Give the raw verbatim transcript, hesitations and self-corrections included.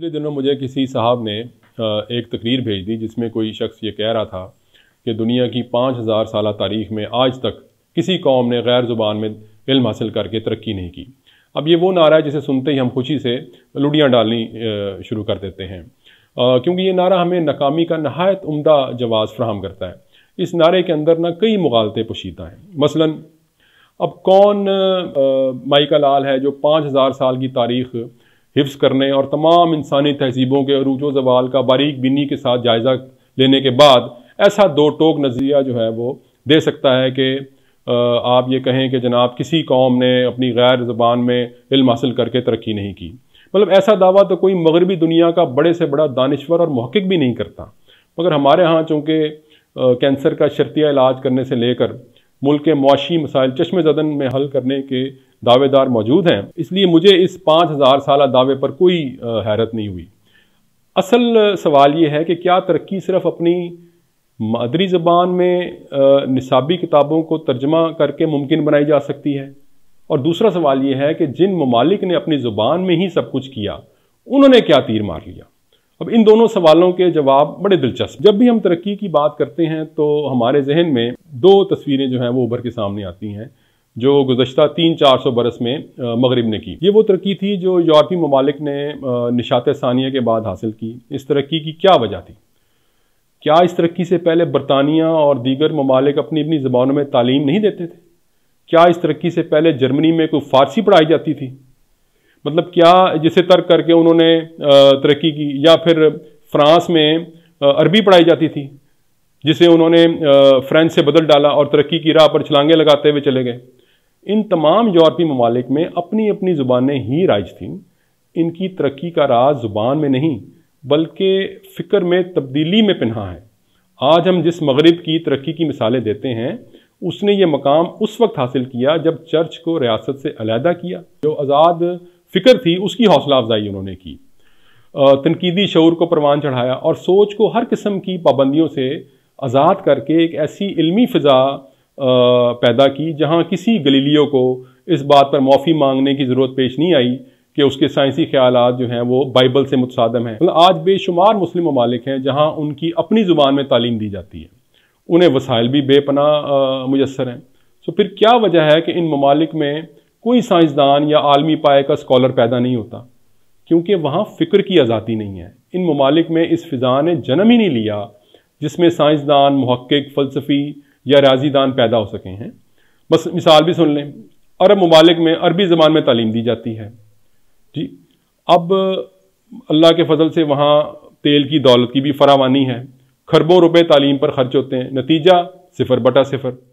पिछले दिनों मुझे किसी साहब ने एक तकरीर भेज दी जिसमें कोई शख्स ये कह रहा था कि दुनिया की पाँच हज़ार साल तारीख़ में आज तक किसी कौम ने गैर ज़ुबान में इल्म हासिल करके तरक्की नहीं की। अब ये वो नारा है जिसे सुनते ही हम खुशी से लुड़ियाँ डालनी शुरू कर देते हैं, क्योंकि ये नारा हमें नाकामी का नहायत उम्दा जवाब फ्राहम करता है। इस नारे के अंदर ना कई मुगालते पोशीदा हैं। मसलन अब कौन माइका लाल है जो पाँच हज़ार साल की तारीख़ हिफ्ज़ करने और तमाम इंसानी तहजीबों के अरूज व ज़वाल का बारीक बिनी के साथ जायज़ा लेने के बाद ऐसा दो टोक नज़रिया जो है वो दे सकता है कि आप ये कहें कि जनाब किसी कौम ने अपनी गैर ज़बान में इल्म हासिल करके तरक्की नहीं की। मतलब ऐसा दावा तो कोई मगरबी दुनिया का बड़े से बड़ा दानिश्वर और मुहक्किक भी नहीं करता। मगर हमारे यहाँ चूँकि कैंसर का शर्तिया इलाज करने से लेकर मुल्क के मुआशी मसाइल चश्मे ज़दन में हल करने के दावेदार मौजूद हैं, इसलिए मुझे इस पाँच हज़ार साल दावे पर कोई हैरत नहीं हुई। असल सवाल ये है कि क्या तरक्की सिर्फ अपनी मादरी ज़बान में निसाबी किताबों को तर्जमा करके मुमकिन बनाई जा सकती है? और दूसरा सवाल ये है कि जिन ममालिक ने अपनी ज़ुबान में ही सब कुछ किया, उन्होंने क्या तीर मार लिया? अब इन दोनों सवालों के जवाब बड़े दिलचस्प। जब भी हम तरक्की की बात करते हैं तो हमारे जहन में दो तस्वीरें जो हैं वो उभर के सामने आती हैं जो गुज़श्ता तीन चार सौ बरस में मगरिब ने की। ये वो तरक्की थी जो यूरोपीय ममालिक ने निशात सानिया के बाद हासिल की। इस तरक्की की क्या वजह थी? क्या इस तरक्की से पहले बरतानिया और दीगर ममालिक अपनी अपनी ज़बानों में तालीम नहीं देते थे? क्या इस तरक्की से पहले जर्मनी में कोई फ़ारसी पढ़ाई जाती थी? मतलब क्या जिसे तर्क करके उन्होंने तरक्की की? या फिर फ्रांस में अरबी पढ़ाई जाती थी जिसे उन्होंने फ्रेंच से बदल डाला और तरक्की की राह पर छलांगे लगाते हुए चले गए? इन तमाम यूरोपीय ममालिक में अपनी अपनी ज़ुबानें ही राइज थीं। इनकी तरक्की का राज ज़ुबान में नहीं बल्कि फ़िक्र में तब्दीली में पिन्हा है। आज हम जिस मगरिब की तरक्की की मिसालें देते हैं उसने ये मकाम उस वक्त हासिल किया जब चर्च को रियासत से अलहदा किया। जो आज़ाद फ़िक्र थी उसकी हौसला अफजाई उन्होंने की, तनकीदी शऊर को परवान चढ़ाया और सोच को हर किस्म की पाबंदियों से आज़ाद करके एक ऐसी इल्मी फ़िज़ा पैदा की जहाँ किसी गलीलियो को इस बात पर माफ़ी मांगने की ज़रूरत पेश नहीं आई कि उसके साइंसी ख्यालात जो हैं वो बाइबल से मुतसादम हैं। मतलब आज बेशुमार मुस्लिम ममालिक हैं जहाँ उनकी अपनी ज़ुबान में तालीम दी जाती है, उन्हें वसाइल भी बेपनाह मुयस्सर हैं। तो फिर क्या वजह है कि इन ममालिक में कोई साइंसदान या आलमी पाए का स्कॉलर पैदा नहीं होता? क्योंकि वहाँ फ़िक्र की आज़ादी नहीं है। इन ममालिक में इस फ़िज़ा ने जन्म ही नहीं लिया जिसमें साइंसदान, मुहक्किक, फ़लसफ़ी या रियाज़ीदान पैदा हो सके हैं। बस मिसाल भी सुन लें, अरब ममालिक में अरबी ज़बान में तालीम दी जाती है जी। अब अल्लाह के फजल से वहाँ तेल की दौलत की भी फरावानी है, खरबों रुपए तालीम पर खर्च होते हैं, नतीजा सिफर बटा सिफर।